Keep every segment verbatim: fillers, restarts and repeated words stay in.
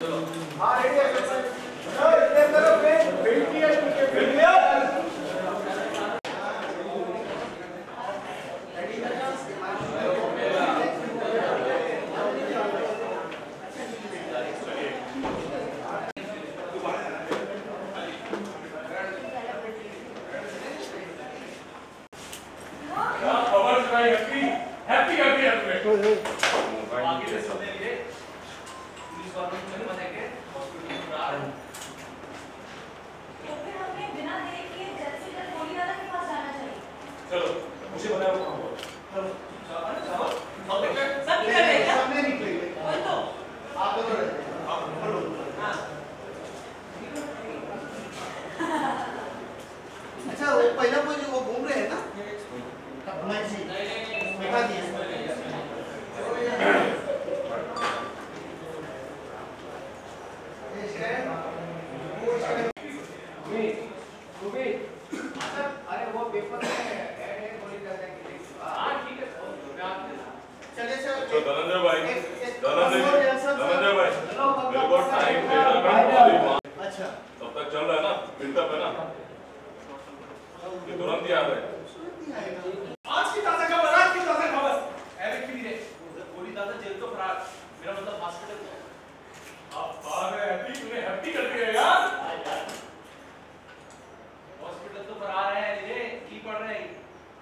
अच्छा वो पहला वो जो वो घूम रहे हैं ना बैठा दिए अरे वो पेपर चलिए सर धनंजय भाई धनंजय धनंजय भाई मेरे को टाइम देना पड़ेगा। अच्छा तब तक चल रहा है ना बिल्डअप है ना ये तुरंत ही आ रहा है। आज की ताजा खबर आज की ताजा खबर एरिक की रे गोली दादा जेल तो फरार मेरा मतलब हॉस्पिटल अब बाहर है हैप्पी तूने हैप्पी कर दिया यार हॉस्पिटल तो फरार है रे की पढ़ रहे हैं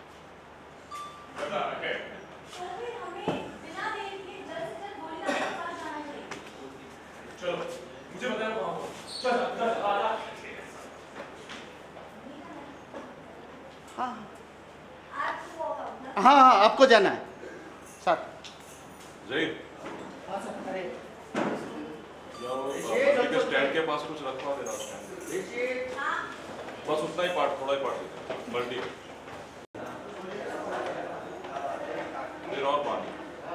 बता रहे अरे हमें बिना देर के जल्द से जल्द गोली दादा के पास जाना चाहिए। चलो मुझे बताओ कहां हो चल चल आ जा हाँ आज वो होगा हाँ हाँ आपको जाना है साथ जय हाँ सर अरे के स्टैंड के पास कुछ रखवा देना स्टैंड बस उतना ही पार्ट थोड़ा ही पार्ट मल्टी फिर और पानी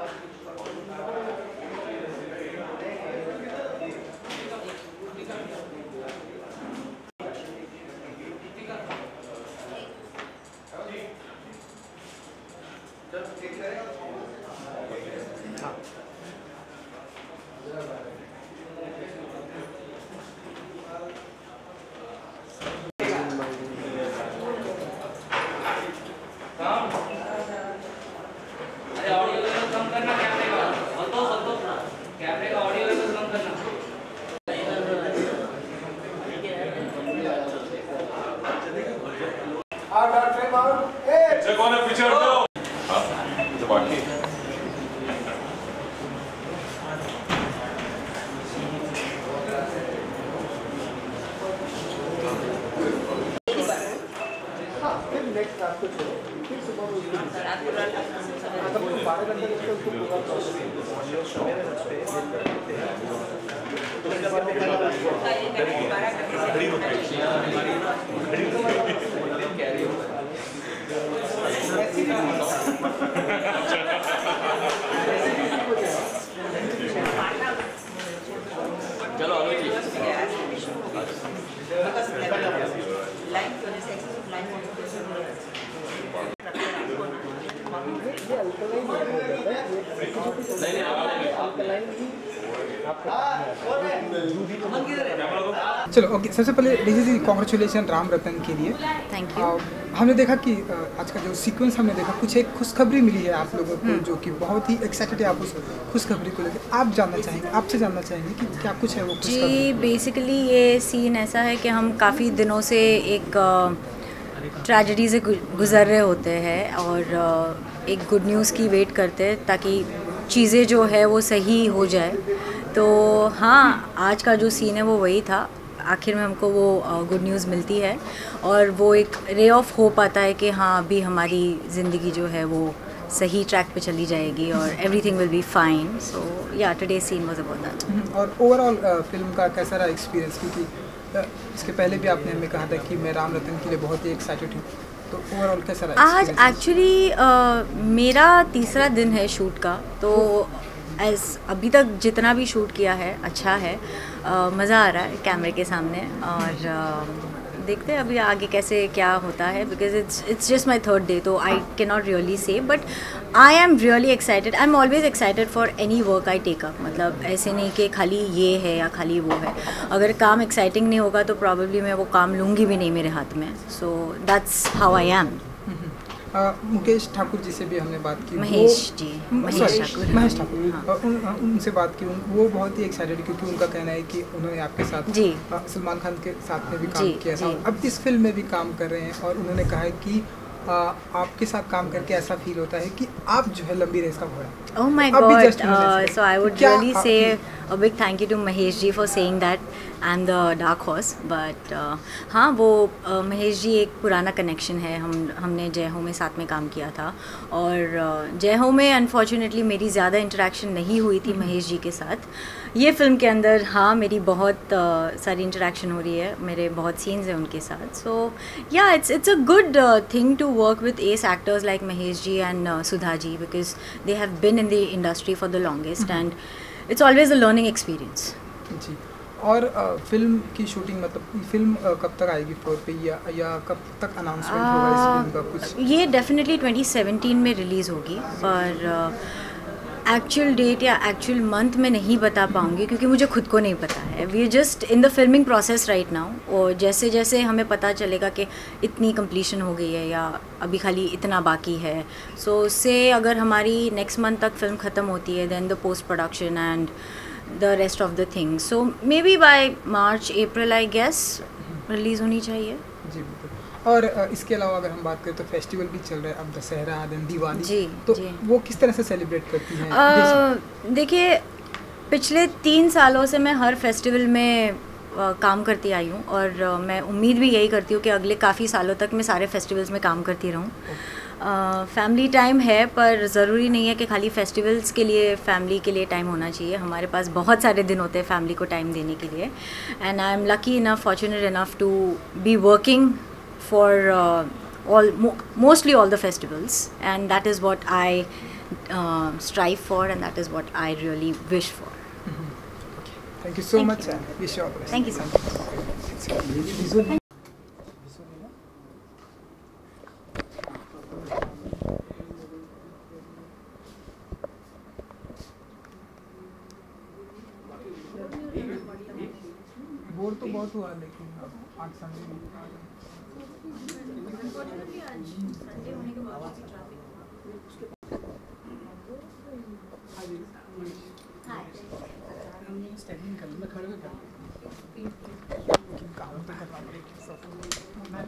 कौन है पीछे हटो हाँ तो बाकी हाँ फिर नेक्स्ट रात को चलो फिर सुबह में मतलब बारह घंटे उसको उसको पूरा चलो अनुज जी चलो ओके सबसे पहले डिजी कॉन्ग्रेचुलेशन राम रतन के लिए। Thank you. हमने देखा कि आज का जो सीक्वेंस हमने देखा कुछ एक खुशखबरी मिली है आप लोगों को जो कि बहुत ही एक्साइटेड है आप उस खुशखबरी को लेकर आप जानना चाहेंगे आपसे जानना चाहेंगे कि क्या कुछ है वो जी बेसिकली ये सीन ऐसा है कि हम काफ़ी दिनों से एक ट्रेजेडी से गुजर रहे होते हैं और एक गुड न्यूज़ की वेट करते हैं ताकि चीज़ें जो है वो सही हो जाए। तो हाँ आज का जो सीन है वो वही था, आखिर में हमको वो गुड न्यूज़ मिलती है और वो एक रे ऑफ होप आता है कि हाँ अभी हमारी ज़िंदगी जो है वो सही ट्रैक पे चली जाएगी और everything will be fine. So yeah today scene was about that. और ओवरऑल फिल्म का कैसा रहा एक्सपीरियंस, क्योंकि इसके पहले भी आपने हमें कहा था कि मैं राम रतन के लिए बहुत ही एक्साइटेड हूँ, तो ओवरऑल कैसा रहा? आज एक्चुअली मेरा तीसरा दिन है शूट का, तो एज अभी तक जितना भी शूट किया है अच्छा है, मज़ा आ रहा है कैमरे के सामने और देखते हैं अभी आगे कैसे क्या होता है, because it's it's just my third day, तो I can not really say, but I am really excited. I am always excited for any work I take up. मतलब ऐसे नहीं कि खाली ये है या खाली वो है, अगर काम एक्साइटिंग नहीं होगा तो प्रॉब्लली मैं वो काम लूँगी भी नहीं मेरे हाथ में। So that's how I am. Mukesh Thakur ji से भी हमने बात की, महेश वो- जी, म- महेश sorry, ठाकुर। महेश ठाकुर हाँ। अ, उन, अ, उनसे बात की, उन, वो बहुत ही एक्साइटेड क्योंकि उनका कहना है कि उन्होंने आपके साथ जी। अ, सलमान खान के साथ में भी काम जी, किया था, जी। अब इस फिल्म में भी काम कर रहे हैं और उन्होंने कहा है कि अ, आपके साथ काम करके ऐसा फील होता है कि आप जो है लंबी रेस का घोड़ा। Oh my अभी God! just उन्होंने Uh, ऐसे so I कहा। would क्या really say आपकी- a big thank you to Mahesh ji for saying that I'm the dark horse. But uh, हाँ वो uh, महेश जी एक पुराना कनेक्शन है, हम हमने जय हो में साथ में काम किया था और uh, जय हो में अनफॉर्चुनेटली मेरी ज़्यादा इंटरेक्शन नहीं हुई थी महेश जी के साथ। ये फिल्म के अंदर हाँ मेरी बहुत uh, सारी इंटरेक्शन हो रही है, मेरे बहुत सीन्स हैं उनके साथ। So yeah it's it's a good thing to work with as actors like Mahesh ji and Sudha ji, because they have been in the industry for the longest and it's always a learning experience. जी। और अ, film की shooting मतलब film अ, कब तक आएगी floor पे, या या कब तक अनाउंसमेंट होगा इस फिल्म का कुछ? ये डेफिनेटली ट्वेंटी सेवनटीन में रिलीज़ होगी, पर एक्चुअल डेट या एक्चुअल मंथ में नहीं बता पाऊँगी क्योंकि मुझे खुद को नहीं पता है। We are just in the filming process right now, और जैसे जैसे हमें पता चलेगा कि इतनी कंप्लीशन हो गई है या अभी खाली इतना बाकी है, सो so, उससे अगर हमारी नेक्स्ट मंथ तक फिल्म ख़त्म होती है then the post production and the rest of the things, so maybe by March April I guess release होनी चाहिए। जी बिल्कुल। और अ, इसके अलावा अगर हम बात करें तो फेस्टिवल भी चल रहा है अब, दशहरा देन दिवाली, जी, तो जी। वो किस तरह से सेलिब्रेट करती हैं? अ, देखिए पिछले तीन सालों से मैं हर फेस्टिवल में अ, काम करती आई हूँ और अ, मैं उम्मीद भी यही करती हूँ कि अगले काफ़ी सालों तक मैं सारे फेस्टिवल्स में काम करती रहूँ। फैमिली टाइम है पर ज़रूरी नहीं है कि खाली फेस्टिवल्स के लिए फैमिली के लिए टाइम होना चाहिए। हमारे पास बहुत सारे दिन होते हैं फैमिली को टाइम देने के लिए, and I am lucky enough, fortunate enough to be working for uh, all mo mostly all the festivals, and that is what I uh, strive for and that is what I really wish for. Thank you so Thank much, wish you all the best. Thank you so much. Bore तो बहुत हुआ लेकिन अब आज Sunday भी standing कर मैं खड़े कर काम तो करना पड़ेगा।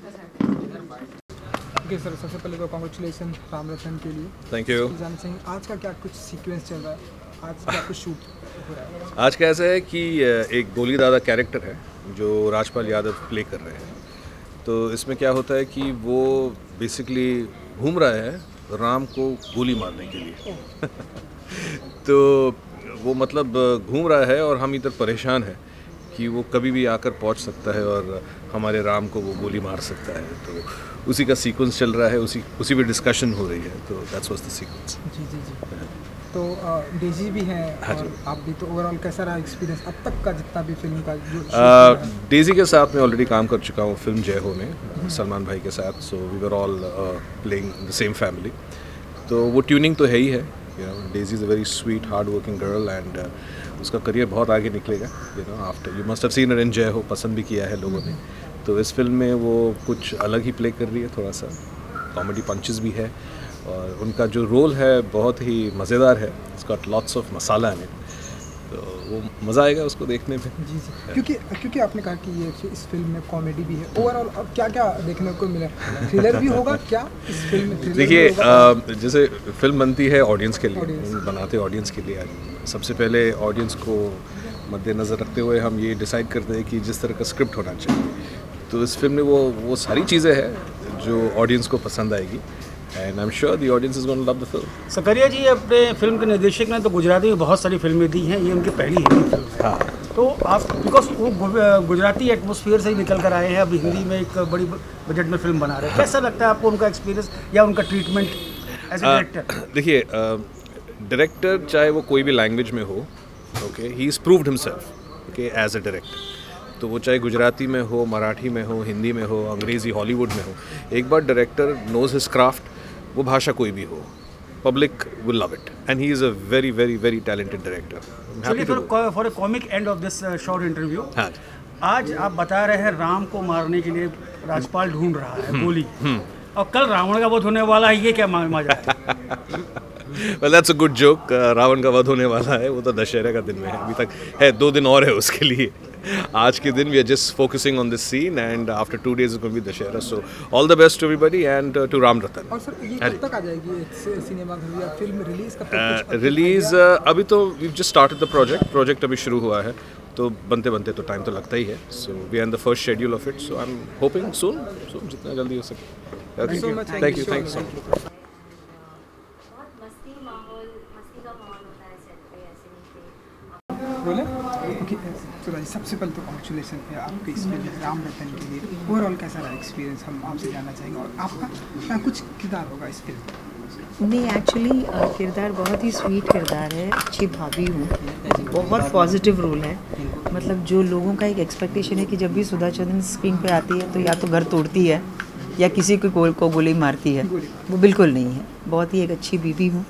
ओके सर, सबसे पहले तो कॉन्ग्रेचुलेसन राम रतन के लिए। Thank you. जानना चाहिए आज का क्या कुछ सीक्वेंस चल रहा है, आज क्या कुछ शूट हो रहा है? आज का ऐसा है कि एक गोली दादा कैरेक्टर है जो राजपाल यादव प्ले कर रहे हैं। तो इसमें क्या होता है कि वो बेसिकली घूम रहा है राम को गोली मारने के लिए तो वो मतलब घूम रहा है और हम इधर परेशान हैं कि वो कभी भी आकर पहुंच सकता है और हमारे राम को वो गोली मार सकता है। तो उसी का सीक्वेंस चल रहा है, उसी उसी पे डिस्कशन हो रही है। तो दैट्स वाज द सीक्वेंस। जी जी जी। तो डेजी भी हैं हाँ और आप भी, तो ओवरऑल कैसा रहा एक्सपीरियंस अब तक का जितना भी फिल्म का जो shoot आ, हुआ है? डेजी के साथ मैं ऑलरेडी काम कर चुका हूँ फिल्म जय हो में सलमान भाई के साथ। So we were all playing the same family. तो वो ट्यूनिंग तो है ही है। You know Daisy is a very sweet hard working girl and उसका करियर बहुत आगे निकलेगा। You know after you must have seen her in Jai Ho, पसंद भी किया है लोगों ने। तो इस फिल्म में वो कुछ अलग ही प्ले कर रही है, थोड़ा सा कॉमेडी पंचेस भी है और उनका जो रोल है बहुत ही मज़ेदार है। It's got lots of masala in it, तो वो मज़ा आएगा उसको देखने में। जी जी, क्योंकि क्योंकि आपने कहा कि ये इस फिल्म में कॉमेडी भी है, ओवरऑल अब क्या क्या देखने को मिला? थ्रिलर भी होगा क्या इस फिल्म में? thriller देखिए भी होगा? जैसे फिल्म बनती है ऑडियंस के लिए, Audience. बनाते ऑडियंस के लिए। सबसे पहले ऑडियंस को मद्देनज़र रखते हुए हम ये डिसाइड करते हैं कि जिस तरह का स्क्रिप्ट होना चाहिए। तो इस फिल्म में वो वो सारी चीज़ें हैं जो ऑडियंस को पसंद आएगी and I am sure the audience is gonna love the film. Sakaria ji अपने फिल्म के निर्देशक ने तो गुजराती में बहुत सारी फिल्में दी हैं, ये उनकी पहली हिंदी फिल्म है। हाँ, तो आप बिकॉज वो गु- गुजराती एटमॉस्फेयर से ही निकल कर आए हैं, अब हिंदी में एक बड़ी बजट में फिल्म बना रहे हैं। कैसा लगता है आपको उनका एक्सपीरियंस या उनका ट्रीटमेंट एज ए डायरेक्टर? देखिए डायरेक्टर चाहे वो कोई भी लैंग्वेज में हो, okay, he is proved himself okay as a director. तो वो चाहे गुजराती में हो, मराठी में हो, हिंदी में हो, अंग्रेज़ी हॉलीवुड में हो, एक बार डायरेक्टर नोज हिज क्राफ्ट, वो भाषा कोई भी हो, public will love it and he is a very very very talented director. चलिए for a comic end of this short interview, हाँ, आज आप बता रहे हैं राम को मारने के लिए राजपाल ढूंढ रहा है गोली, और कल रावण का वध होने वाला है, ये क्या मजा है? Well, that's a good joke. uh, Ravan का वध होने वाला है, वो तो दशहरे का दिन में है, अभी तक है, दो दिन और है उसके लिए। आज के दिन we are just focusing on this scene and after two days it will be Dussehra, so all the best to everybody and to Ram Ratan. और सर ये कब तक आ जाएगी सिनेमा घर या फिल्म रिलीज कब तक? रिलीज अभी तो we just started the project project अभी शुरू हुआ है, तो बनते बनते तो टाइम तो लगता ही है। So we are in the first schedule of it, so I am hoping soon soon जितना जल्दी हो सके। Thank you thank you thank you बहुत मस्ती माहौल मस्ती का माहौल होता है सेट पे, ऐसे नहीं पे बोले ओके। तो भाई सबसे पहले तो कॉन्ग्रेचुलेसन है आपके इस फिल्म राम रतन के लिए। ओवरऑल कैसा रहा एक्सपीरियंस, हम आपसे जानना चाहेंगे, और आपका क्या कुछ किरदार होगा इस फिल्म? नहीं, एक्चुअली किरदार बहुत ही स्वीट किरदार है, अच्छी भाभी हूँ, बहुत पॉजिटिव रोल है। मतलब जो लोगों का एक एक्सपेक्टेशन है कि जब भी सुधा चंद्रन स्क्रीन पे आती है तो या तो घर तोड़ती है या किसी को गोल को गोली मारती है, वो बिल्कुल नहीं है। बहुत ही एक अच्छी बीवी हूँ,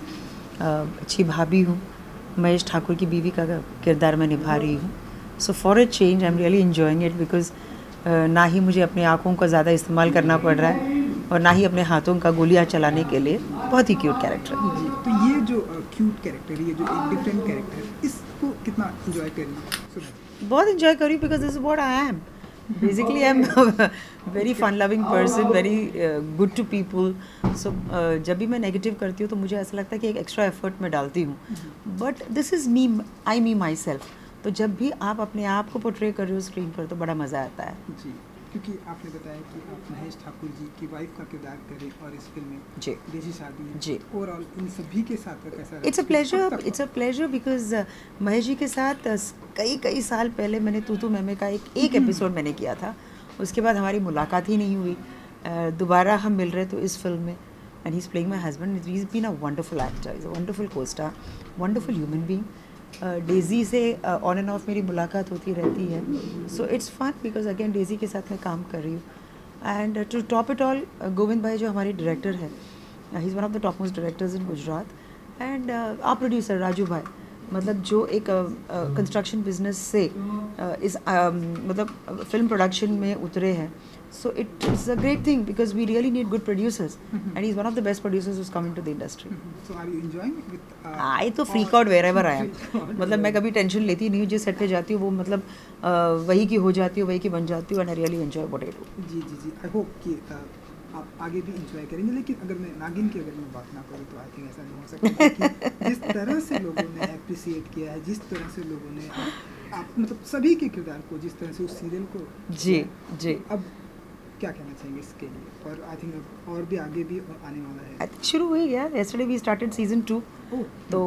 अच्छी भाभी हूँ, महेश ठाकुर की बीवी का किरदार मैं निभा रही हूँ। So for a change I am really enjoying it, because ना ही मुझे अपने आँखों का ज़्यादा इस्तेमाल करना पड़ रहा है और ना ही अपने हाथों का गोलियाँ चलाने के लिए। बहुत ही क्यूट कैरेक्टर है जी। तो ये जो क्यूट कैरेक्टर, ये जो एक डिफरेंट कैरेक्टर है, इसको कितना एंजॉय करना? बहुत इन्जॉय करी because this is what I am. Basically I am very fun loving person, very good to people. So जब भी मैं नेगेटिव करती हूँ तो मुझे ऐसा लगता है कि एक एक्स्ट्रा एफर्ट मैं डालती हूँ, but this is me, I me myself. तो जब भी आप अपने आप को पोर्ट्रे कर रहे हो स्क्रीन पर तो बड़ा मज़ा आता है जी। क्योंकि आपने बताया कि आप महेश ठाकुर जी की वाइफ का किरदार करें और इस फिल्म में जी देसी शादी है। जी। ओवरऑल इन सभी के साथ का कैसा? It's a pleasure, it's a pleasure because Mahesh ji के साथ uh, कई कई साल पहले मैंने तू तू मैमे का एक एक एपिसोड मैंने किया था, उसके बाद हमारी मुलाकात ही नहीं हुई। uh, दोबारा हम मिल रहे तो इस फिल्म में, and he is playing my husband. He is been a wonderful actor, is a wonderful co-star, wonderful human being. Daisy से ऑन एंड ऑफ मेरी मुलाकात होती रहती है, so it's fun because again Daisy के साथ मैं काम कर रही हूँ। And to top it all, Govind bhai जो हमारे डायरेक्टर है, he is one of the top most directors in Gujarat, and our producer Raju bhai, मतलब जो एक कंस्ट्रक्शन uh, बिजनेस uh, से uh, इस uh, मतलब फिल्म प्रोडक्शन में उतरे हैं। So it is a great thing because we really need good producers, and he is one of the best producers who's coming to the industry. So are you enjoying with? I तो freak out wherever I am, मतलब मैं कभी tension लेती नहीं हूँ, जिस set पे जाती हूँ वो मतलब uh, वही की हो जाती हूँ, वही की बन जाती हूँ, and I really enjoy what I do. जी जी जी। आई होप कि uh, आप आगे भी इंजॉय करेंगे। लेकिन अगर मैं नागिन की अगर मैं बात ना करूँ तो आई थिंक ऐसा नहीं हो सकता कि जिस तरह से लोगों ने अप्रिसिएट किया है, जिस तरह से लोगों ने आप, आप मतलब सभी के किरदार को, जिस तरह से उस सीरियल को, जी जी, अब क्या कहना चाहेंगे इसके लिए? और आई थिंक अब और भी आगे भी आने वाला है। शुरू हुई गया, yesterday we started season two, तो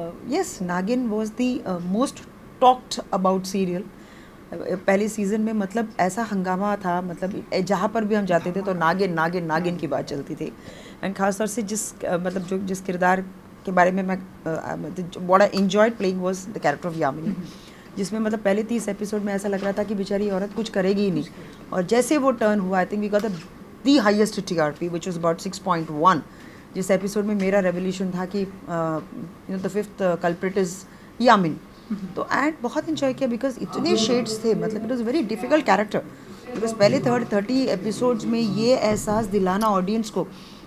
yes Naagin was the uh, most talked about serial। पहले सीज़न में मतलब ऐसा हंगामा था, मतलब जहाँ पर भी हम जाते थे तो नागिन नागिन नागिन की बात चलती थी। एंड ख़ास तौर से जिस uh, मतलब जो जिस किरदार के बारे में मैं what I enjoyed playing was the character of Yamini, जिसमें मतलब पहले तीस एपिसोड में ऐसा लग रहा था कि बेचारी औरत कुछ करेगी ही नहीं, और जैसे वो टर्न हुआ I think we got the highest T R P which was about six point one, जिस एपिसोड में मेरा रेवोल्यूशन था कि you know the fifth culprit is Yamin. तो एंड बहुत इन्जॉय किया बिकॉज इतने शेड्स थे, मतलब it was very difficult character, because पहले थर्ड थर्टी एपिसोड्स में ये एहसास दिलाना ऑडियंस को,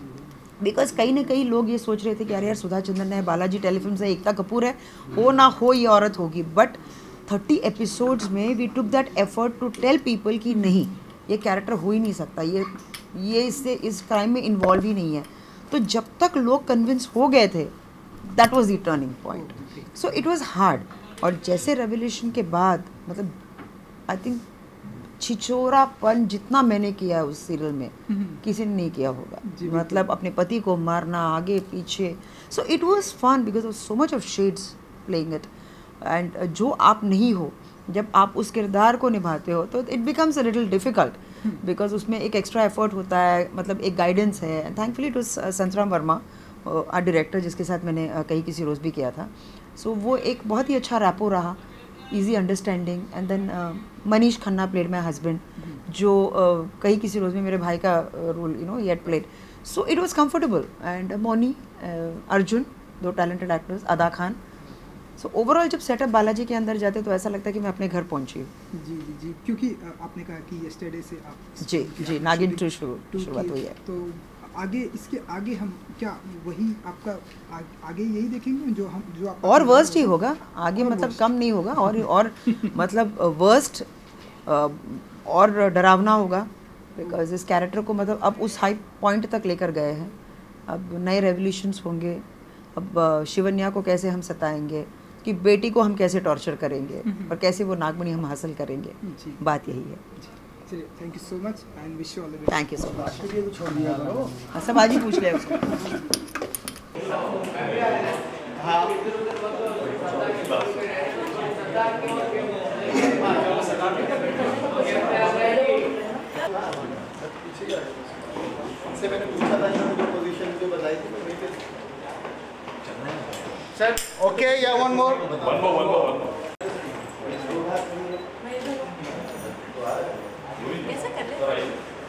बिकॉज कहीं ना कहीं लोग ये सोच रहे थे कि अरे यार सुधा चंद्रन है, बालाजी टेलीफिल्म है, एकता कपूर है, हो ना हो ये औरत होगी, बट थर्टी एपिसोड्स में we took that effort to tell people कि नहीं ये कैरेक्टर हो ही नहीं सकता, ये ये इससे इस क्राइम में इन्वॉल्व ही नहीं है। तो जब तक लोग कन्विंस हो गए थे that was the turning point. So it was hard, और जैसे रेवोल्यूशन के बाद मतलब आई थिंक छिछोरापन जितना मैंने किया है उस सीरियल में किसी ने नहीं किया होगा, मतलब अपने पति को मारना आगे पीछे। So it was fun because of so much of shades playing it, and जो आप नहीं हो जब आप उस किरदार को निभाते हो तो it becomes a little difficult, because उसमें एक एक्स्ट्रा एफर्ट होता है, मतलब एक गाइडेंस है। And thankfully it was Santram Verma our director, जिसके साथ मैंने uh, कहीं किसी रोज़ भी किया था। सो so, वो एक बहुत ही अच्छा रैपो रहा, easy understanding. And then uh, Manish Khanna played my husband, जो uh, कई किसी रोज में मेरे भाई का role you know he had played. So it was comfortable. And uh, Moni, uh, Arjun, दो talented actors, Ada Khan. So overall जब setup Balaji के अंदर जाते तो ऐसा लगता है कि मैं अपने घर पहुंची हूँ. जी जी जी क्योंकि अ, आपने कहा कि yesterday से आप जी जी नागिन टू शुरू शुरुआत हुई है. तो आगे इसके आगे हम क्या वही आपका आ, आगे यही देखेंगे जो हम जो आप और वर्स्ट ही होगा आगे, मतलब कम नहीं होगा और और मतलब वर्स्ट और डरावना होगा. बिकॉज इस कैरेक्टर को मतलब अब उस हाई पॉइंट तक लेकर गए हैं. अब नए रेवोल्यूशंस होंगे. अब अ, शिवन्या को कैसे हम सताएंगे, कि बेटी को हम कैसे टॉर्चर करेंगे और कैसे वो नागमणि हम हासिल करेंगे. बात यही है. चलिए thank you so much and wish you all the best. Thank you so much. हाँ, सब आज ही पूछ लिया उसको. से मैंने पूछा था इन्होंने जो पोजीशन जो बताई थी वहीं पे सर. ओके या one more one more one more one more ऐसा कर ले.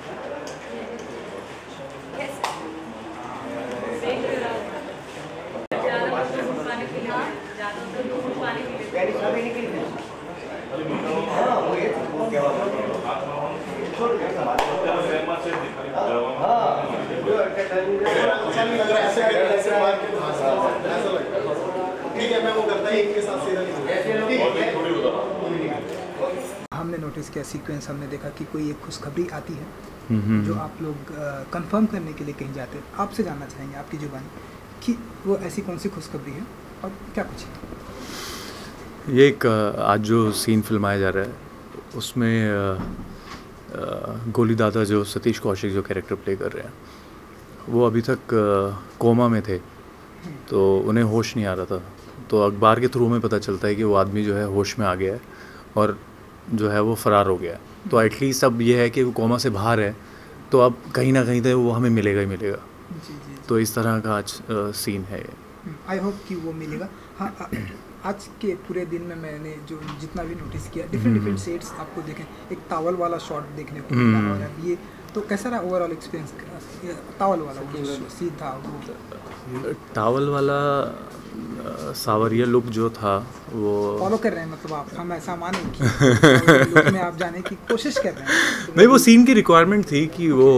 अच्छा नहीं लग रहा है ऐसे ऐसे मार के ऐसा लगता है. ठीक है मैं वो करता ही इनके साथ सीधा नहीं. हमने नोटिस किया सीक्वेंस, हमने देखा कि कोई एक खुशखबरी आती है जो आप लोग कंफर्म करने के लिए कहीं जाते हैं. आपसे जानना चाहेंगे आपकी जुबानी कि वो ऐसी कौन सी खुशखबरी है और क्या कुछ है. ये एक आज जो सीन फिल्माया जा रहा है उसमें गोली दादा जो सतीश कौशिक जो कैरेक्टर प्ले कर रहे हैं वो अभी तक कोमा में थे, तो उन्हें होश नहीं आ रहा था. तो अखबार के थ्रू में पता चलता है कि वो आदमी जो है होश में आ गया है और जो है वो फ़रार हो गया है. तो एटलीस्ट अब ये है कि वो कोमा से बाहर है, तो अब कहीं ना कहीं तो वो हमें मिलेगा ही मिलेगा. तो इस तरह का आज सीन है ये. आई होप कि वो मिलेगा. हाँ, आज के पूरे दिन में मैंने जो जितना भी नोटिस किया डिफरेंट डिफरेंट सेट्स आपको देखें. एक टावल वाला शॉट देखने को मिला और अब ये तो कैसा रहा ओवरऑल एक्सपीरियंस टावल वाला वो सीधा वो टावल वाला सावरिया लुक जो था वो फॉलो कर रहे हैं, मतलब आप हम ऐसा माने कि लुक में आप जाने की कोशिश कर रहे हैं. नहीं, वो सीन की रिक्वायरमेंट थी कि वो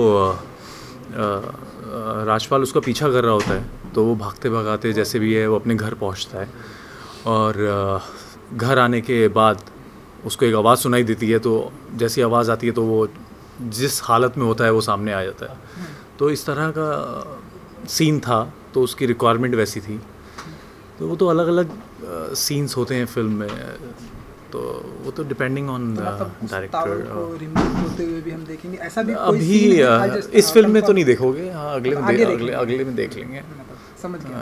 राजपाल उसका पीछा कर रहा होता है तो वो भागते भगाते जैसे भी है वो अपने घर पहुंचता है और घर आने के बाद उसको एक आवाज़ सुनाई देती है, तो जैसी आवाज़ आती है तो वो जिस हालत में होता है वो सामने आ जाता है. तो इस तरह का सीन था, तो उसकी रिक्वायरमेंट वैसी थी. तो वो तो अलग अलग सीन्स होते हैं फिल्म में, तो वो तो डिपेंडिंग ऑन डायरेक्टर. होते हुए भी हम देखेंगे ऐसा भी कोई अभी सीन है इस फिल्म में तो नहीं देखोगे. हाँ, अगले में दे, अगले अगले में देख लेंगे. समझ गया.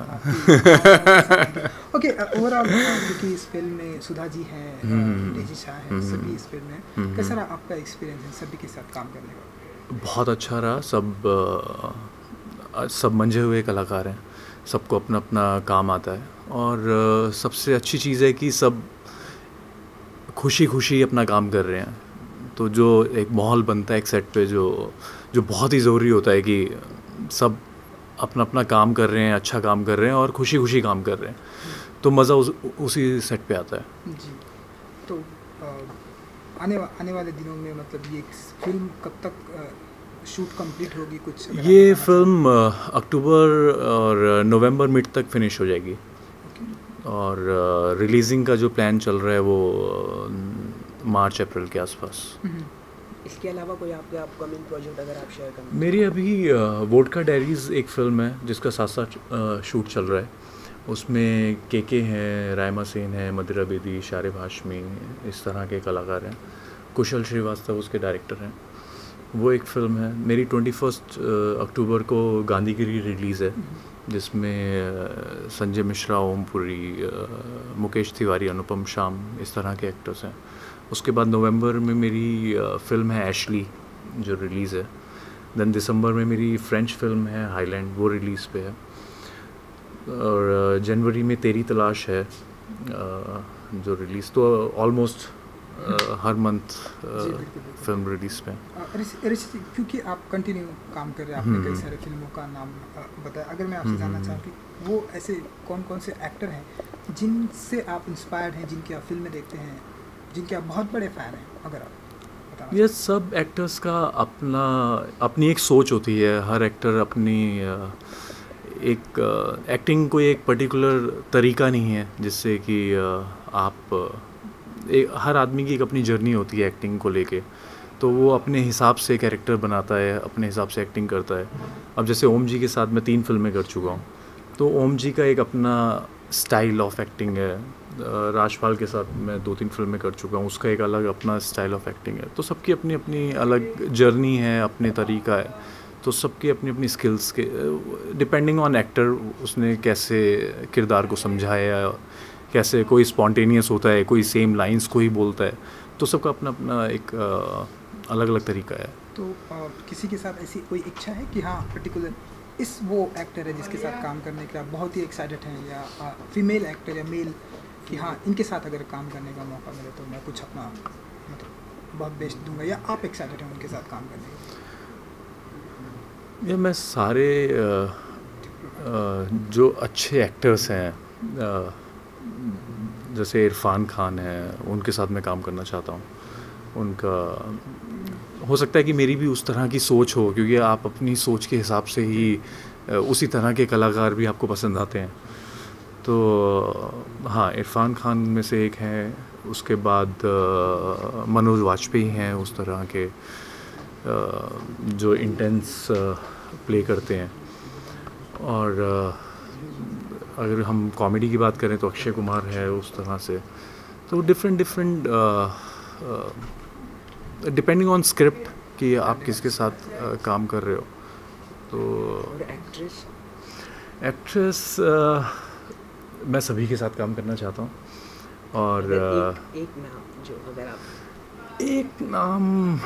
ओके, ओवरऑल क्योंकि इस फिल्म में सुधा जी हैं, डेजी शाह हैं, सभी इस फिल्म में कैसा रहा आपका एक्सपीरियंस है सभी के साथ काम करने का? बहुत अच्छा रहा. सब सब मंझे हुए कलाकार हैं, सबको अपना अपना काम आता है और सबसे अच्छी चीज़ है कि सब खुशी खुशी अपना काम कर रहे हैं. तो जो एक माहौल बनता है एक सेट पे जो जो बहुत ही ज़रूरी होता है कि सब अपना अपना काम कर रहे हैं, अच्छा काम कर रहे हैं और खुशी खुशी काम कर रहे हैं, तो मज़ा उस, उसी सेट पे आता है. जी. तो आ, आने वा, आने वाले दिनों में मतलब ये फिल्म कब तक आ, शूट कंप्लीट होगी? कुछ ये फिल्म अक्टूबर और नवंबर मिड तक फिनिश हो जाएगी. और रिलीजिंग का जो प्लान चल रहा है वो मार्च अप्रैल के आसपास. इसके अलावा कोई आपके अपकमिंग प्रोजेक्ट अगर आप शेयर करें? मेरी अभी वोडका डायरीज़ एक फ़िल्म है जिसका साथ साथ शूट चल रहा है. उसमें के के हैं, रायमा सेन है, मदिरा बेदी, शारिब हाशमी, इस तरह के कलाकार हैं. कुशल श्रीवास्तव उसके डायरेक्टर हैं. वो एक फ़िल्म है. मेरी ट्वेंटी फर्स्ट अक्टूबर को गांधीगिरी रिलीज़ है जिसमें संजय मिश्रा, ओमपुरी, मुकेश तिवारी, अनुपम शाम, इस तरह के एक्टर्स हैं. उसके बाद नवंबर में मेरी फ़िल्म है एशली जो रिलीज़ है. देन दिसंबर में मेरी फ्रेंच फिल्म है हाईलैंड, वो रिलीज़ पे है. और जनवरी में तेरी तलाश है जो रिलीज़ तो ऑलमोस्ट हर मंथ फिल्म रिलीज पे। क्योंकि आप कंटिन्यू काम कर रहे हैं, आपने कई सारे फिल्मों का नाम बताया, अगर मैं आपसे जानना चाहूँ कि वो ऐसे कौन कौन से एक्टर हैं जिनसे आप इंस्पायर्ड हैं, जिनकी आप फिल्में देखते हैं, जिनके आप बहुत बड़े फ़ैन हैं, अगर आप बताना। ये सब एक्टर्स का अपना अपनी एक सोच होती है, हर एक्टर अपनी एक एक्टिंग कोई एक पर्टिकुलर तरीका नहीं है जिससे कि आप एक हर आदमी की एक अपनी जर्नी होती है एक्टिंग को लेके, तो वो अपने हिसाब से कैरेक्टर बनाता है, अपने हिसाब से एक्टिंग करता है। अब जैसे ओम जी के साथ मैं तीन फिल्में कर चुका हूँ, तो ओम जी का एक अपना स्टाइल ऑफ एक्टिंग है। राजपाल के साथ मैं दो तीन फिल्में कर चुका हूँ, उसका एक अलग अपना स्टाइल ऑफ एक्टिंग है। तो सबकी अपनी अपनी अलग जर्नी है, अपने तरीका है, तो सबकी अपनी अपनी स्किल्स के डिपेंडिंग ऑन एक्टर उसने कैसे किरदार को समझाया, कैसे कोई स्पॉन्टेनियस होता है, कोई सेम लाइंस कोई बोलता है, तो सबका अपना अपना एक अलग अलग तरीका है। तो आ, किसी के साथ ऐसी कोई इच्छा है कि हाँ पर्टिकुलर इस वो एक्टर है जिसके साथ काम करने के आप बहुत ही एक्साइटेड हैं, या आ, फीमेल एक्टर या मेल कि हाँ इनके साथ अगर काम करने का मौका मिले तो मैं कुछ अपना मतलब बहुत बेस्ट दूंगा, या आप एक्साइटेड हैं उनके साथ काम करने के? ये मैं सारे आ, आ, जो अच्छे एक्टर्स हैं, आ, जैसे इरफान खान है, उनके साथ मैं काम करना चाहता हूँ। उनका हो सकता है कि मेरी भी उस तरह की सोच हो, क्योंकि आप अपनी सोच के हिसाब से ही उसी तरह के कलाकार भी आपको पसंद आते हैं। तो हाँ, इरफान खान में से एक हैं, उसके बाद मनोज वाजपेयी हैं, उस तरह के जो इंटेंस प्ले करते हैं। और अगर हम कॉमेडी की बात करें तो अक्षय कुमार है उस तरह से। तो different different depending on script कि आप किसके साथ uh, काम कर रहे हो। तो एक्ट्रेस एक्ट्रेस uh, मैं सभी के साथ काम करना चाहता हूँ। और एक, एक नाम जो अगर आप एक नाम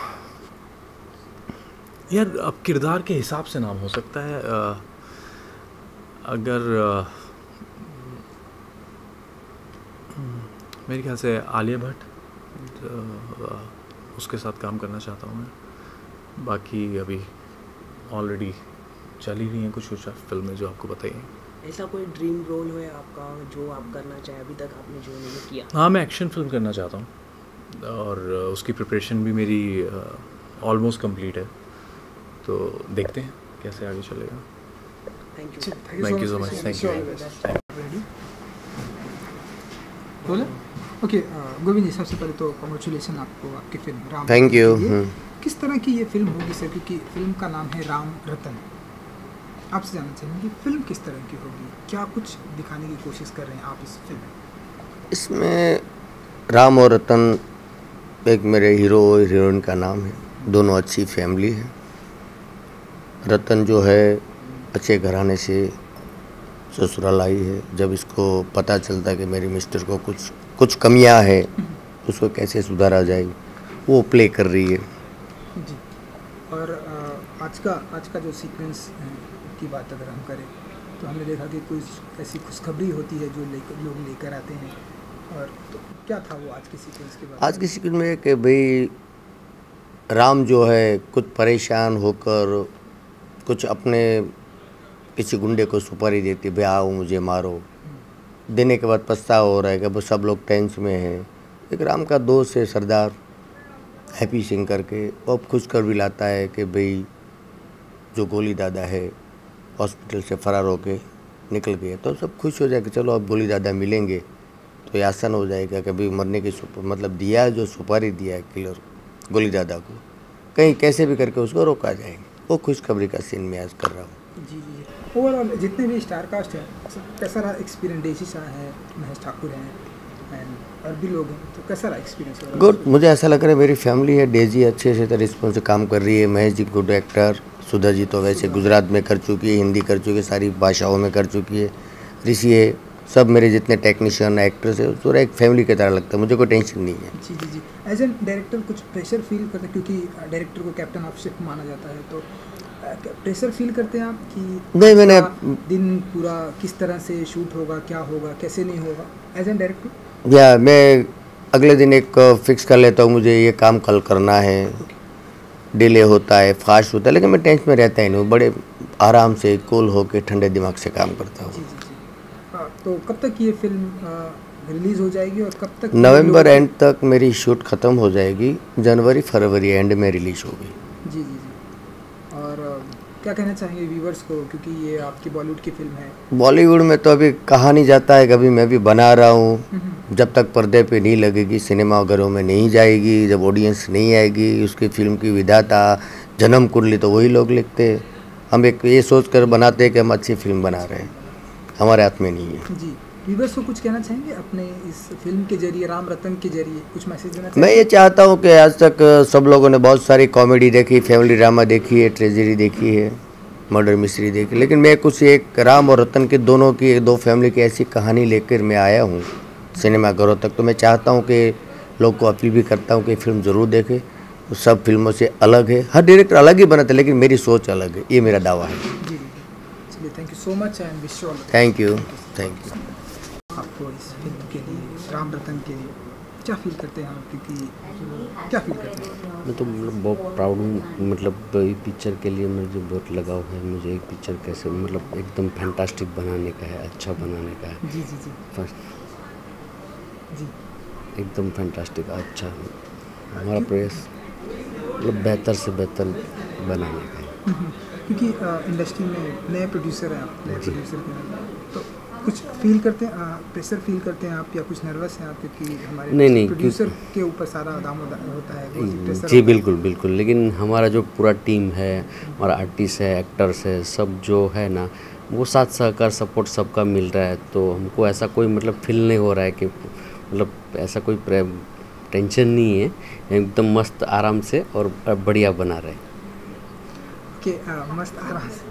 यार अब किरदार के हिसाब से नाम हो सकता है। uh, अगर uh, मेरे ख्याल से आलिया भट्ट, उसके साथ काम करना चाहता हूँ मैं। बाकी अभी ऑलरेडी चल ही रही हैं कुछ कुछ फिल्में जो आपको बताइए। ऐसा कोई ड्रीम रोल है आपका जो आप करना चाहें, अभी तक आपने जो नहीं किया? हाँ, मैं एक्शन फिल्म करना चाहता हूँ और उसकी प्रिपरेशन भी मेरी ऑलमोस्ट कंप्लीट है, तो देखते हैं कैसे आगे चलेगा। Thank you thank you so much. Thank you. बोले ओके गोविंद जी, सबसे पहले तो कॉन्ग्रेचुलेसन आपको आपकी फिल्म राम। Thank you. किस तरह की ये फिल्म होगी सर, क्योंकि फिल्म का नाम है राम रतन। आपसे जानना चाहेंगे कि फिल्म किस तरह की होगी, क्या कुछ दिखाने की कोशिश कर रहे हैं आप इस फिल्म में? इसमें राम और रतन एक मेरे हीरो और हीरोइन का नाम है, दोनों अच्छी फैमिली है। रतन जो है अच्छे घराने से ससुराल आई है। जब इसको पता चलता कि मेरी मिस्टर को कुछ कुछ कमियां है, उसको कैसे सुधारा जाए, वो प्ले कर रही है जी। और आज का आज का जो सीक्वेंस की बात अगर हम करें तो हमने देखा कि कुछ ऐसी खुशखबरी होती है जो लेकर लोग लेकर आते हैं, और तो क्या था वो आज के सीक्वेंस के बाद? आज के सीक्वेंस में कि भाई राम जो है कुछ परेशान होकर कुछ अपने किसी गुंडे को सुपारी देती, भाई आओ मुझे मारो, देने के बाद पछतावा हो रहा है कि वो सब लोग टेंशन में हैं। एक राम का दोस्त है सरदार हैप्पी सिंह करके, वो खुशखबरी लाता है कि भाई जो गोली दादा है हॉस्पिटल से फरार होके निकल गए। तो सब खुश हो जाए कि चलो अब गोली दादा मिलेंगे तो ये आसान हो जाएगा कि भाई मरने की मतलब दिया है, जो सुपारी दिया है किलर गोली दादा को, कहीं कैसे भी करके उसको रोका जाएगा। वो खुशखबरी का सीन मैं आज कर रहा हूँ। जी जी जी। ओवरऑल जितने भी स्टार कास्ट हैं, कैसा रहा एक्सपीरियंस? डेजी शाह है, महेश ठाकुर हैं एंड और भी लोग हैं, तो कैसा रहा एक्सपीरियंस? गुड। मुझे ऐसा लग रहा है मेरी फैमिली है, डेजी अच्छे से रिस्पॉन्स से काम कर रही है, महेश जी गुड एक्टर, सुधा जी तो वैसे गुजरात में कर चुकी है, हिंदी कर चुकी है, सारी भाषाओं में कर चुकी है, ऋषि है, सब मेरे जितने टेक्नीशियन एक्टर्स है, पूरा एक फैमिली की तरह लगता है, मुझे कोई टेंशन नहीं है। जी जी जी। एज एन डायरेक्टर कुछ प्रेशर फील करते हैं, क्योंकि डायरेक्टर को कैप्टन ऑफ शिप माना जाता है, तो प्रेशर फील करते हैं आप कि नहीं, मैंने दिन पूरा किस तरह से शूट होगा, क्या होगा, कैसे नहीं होगा एज एन डायरेक्टर? या मैं अगले दिन एक फिक्स कर लेता हूँ, मुझे ये काम कल करना है, डिले होता है, फास्ट होता है, लेकिन मैं टेंशन में रहता ही नहीं, बड़े आराम से कूल होकर ठंडे दिमाग से काम करता हूँ। तो कब तक ये फिल्म रिलीज हो जाएगी और कब तक? नवंबर एंड तक मेरी शूट ख़त्म हो जाएगी, जनवरी फरवरी एंड में रिलीज होगी। जी जी जी। और क्या कहना चाहेंगे व्यूवर्स को, क्योंकि ये आपकी बॉलीवुड की फिल्म है? बॉलीवुड में तो अभी कहा नहीं जाता है, कभी मैं भी बना रहा हूँ, जब तक पर्दे पे नहीं लगेगी, सिनेमाघरों में नहीं जाएगी, जब ऑडियंस नहीं आएगी, उसकी फिल्म की विधाता जन्म कुंडली तो वही लोग लिखते। हम एक ये सोच कर बनाते हैं कि हम अच्छी फिल्म बना रहे हैं, हमारे हाथ में नहीं है। जी, व्यूवर्स को कुछ कहना चाहेंगे अपने इस फिल्म के जरिए, राम रतन के जरिए कुछ मैसेज देना चाहेंगे? मैं ये चाहता हूँ कि आज तक सब लोगों ने बहुत सारी कॉमेडी देखी, फैमिली ड्रामा देखी है, ट्रेजेडी देखी है, मर्डर मिस्ट्री देखी, लेकिन मैं कुछ एक राम और रतन के दोनों की, दो फैमिली की ऐसी कहानी लेकर मैं आया हूँ सिनेमाघरों तक। तो मैं चाहता हूँ कि लोग को अपील भी करता हूँ कि फिल्म ज़रूर देखें। तो सब फिल्मों से अलग है, हर डायरेक्टर अलग ही बनाते, लेकिन मेरी सोच अलग है, ये मेरा दावा है। चलिए, thank you so much and wish you all. Thank you thank you. आपको इस फिल्म के लिए, राम रतन के लिए क्या फील करते हैं आप, क्योंकि क्या फील करते हैं? मैं तो मतलब बहुत प्राउड हूँ, मतलब ये पिक्चर के लिए मुझे बहुत लगाव है। मुझे एक पिक्चर कैसे मतलब एकदम फैंटास्टिक बनाने का है, अच्छा बनाने का है। जी जी जी फर्स्ट जी एकदम फैंटास्टिक अच्छा, हमारा प्रयास मतलब बेहतर से बेहतर बनाने का है। क्योंकि इंडस्ट्री में नए प्रोड्यूसर हैं आप, नए प्रोड्यूसर हैं, तो कुछ फील करते हैं, प्रेशर फील करते हैं आप, या कुछ नर्वस हैं आप, क्योंकि हमारे नहीं नहीं प्रोड्यूसर के ऊपर सारा दाम होता है? जी बिल्कुल बिल्कुल, लेकिन हमारा जो पूरा टीम है, हमारा आर्टिस्ट है, एक्टर्स है, सब जो है ना, वो साथ सहकार सपोर्ट सबका मिल रहा है। तो हमको ऐसा कोई मतलब फील नहीं हो रहा है कि मतलब ऐसा कोई टेंशन नहीं है, एकदम मस्त आराम से और बढ़िया बना रहे कि मस्त आराम से।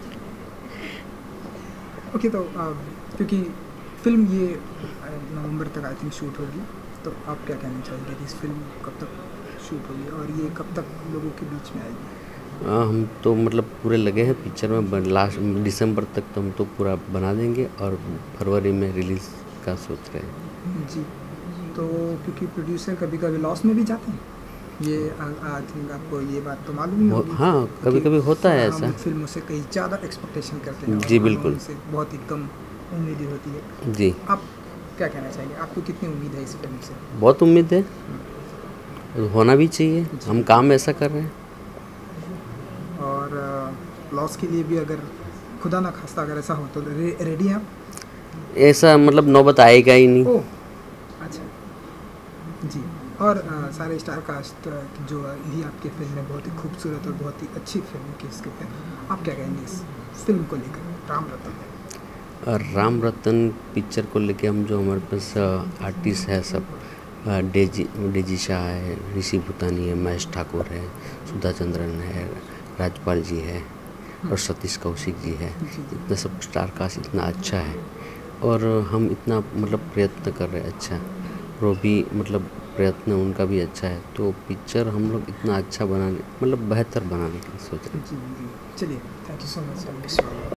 ओके, तो आ, क्योंकि फिल्म ये नवंबर तक आई थिंक शूट होगी, तो आप क्या कहना चाहेंगे कि इस फिल्म कब तक शूट होगी और ये कब तक लोगों के बीच में आएगी? हाँ, हम तो मतलब पूरे लगे हैं पिक्चर में, लास्ट दिसंबर तक तो हम तो पूरा बना देंगे और फरवरी में रिलीज़ का सोच रहे हैं। जी, तो क्योंकि प्रोड्यूसर कभी कभी लॉस में भी जाते हैं, ये आई थिंक आपको ये बात तो मालूम ही होगी। हाँ, कभी कभी होता है ऐसा। फिल्मों से कहीं ज़्यादा एक्सपेक्टेशन करते हैं। जी बिल्कुल, से बहुत ही कम उम्मीद होती है। जी, आप क्या कहना चाहेंगे, आपको कितनी उम्मीद है इस फिल्म से? बहुत उम्मीद है, होना भी चाहिए, हम काम ऐसा कर रहे हैं। और लॉस के लिए भी अगर खुदा ना खास्ता अगर ऐसा हो तो रे, रेडी हैं आप? ऐसा मतलब नौबत आएगा ही नहीं। ओह अच्छा जी। और आ, सारे स्टार कास्ट जो यही आपकी फिल्म है, बहुत ही खूबसूरत और बहुत ही अच्छी फिल्म की स्क्रिप्ट है, आप क्या कहेंगे इस फिल्म को लेकर, राम रतन? राम रतन पिक्चर को लेके हम जो हमारे पास आर्टिस्ट है सब, डेजी डेजी शाह है, ऋषि भूतानी है, महेश ठाकुर है, सुधा चंद्रन है, राजपाल जी है और सतीश कौशिक जी है। इतना सब स्टार कास्ट इतना अच्छा है और हम इतना मतलब प्रयत्न कर रहे हैं अच्छा, वो भी मतलब प्रयत्न उनका भी अच्छा है, तो पिक्चर हम लोग इतना अच्छा बनाने मतलब बेहतर बनाने की सोच रहे हैं। चलिए, थैंक यू सो मच।